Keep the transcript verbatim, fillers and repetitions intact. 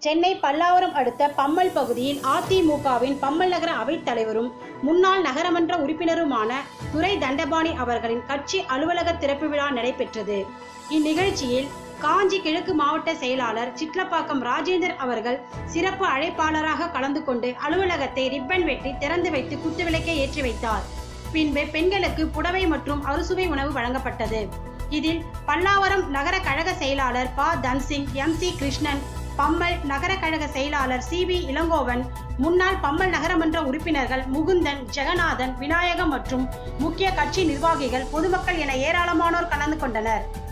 சென்னை பல்லாவரம் அடுத்த பம்மல் பகுதியில் அதிமுகவின் பம்மல் நகர அவைத் தலைவரும் முன்னாள் நகரமன்ற உறுப்பினருமான துரை தண்டபாணி அவர்களின் கட்சி அலுவலக திறப்பு விழா நடைபெற்றது. இந்நிகழ்ச்சியில் காஞ்சி கிழக்கு மாவட்ட செயலாளர் சிட்லப்பாக்கம் ராஜேந்தர் அவர்கள் சிறப்பு அழைப்பாளராக கலந்து கொண்டு அலுவலகத்தை ரிப்பன் வெட்டி திறந்து வைத்து குத்துவிளக்கை ஏற்றி வைத்தார். பின்பு பெண்களுக்கு புடவை மற்றும் அறுசுவை உணவு வழங்கப்பட்டது. இதில் பல்லாவரம் நகர கழக செயலாளர் ப தன்சிங், எம் சி கிருஷ்ணன், பம்மல் நகர கழக செயலாளர் சி வி இளங்கோவன், முன்னாள் பம்மல் நகரமன்ற உறுப்பினர்கள் முகுந்தன், ஜெகநாதன், விநாயகம் மற்றும் முக்கிய கட்சி நிர்வாகிகள், பொதுமக்கள் என ஏராளமானோர் கலந்து கொண்டனர்.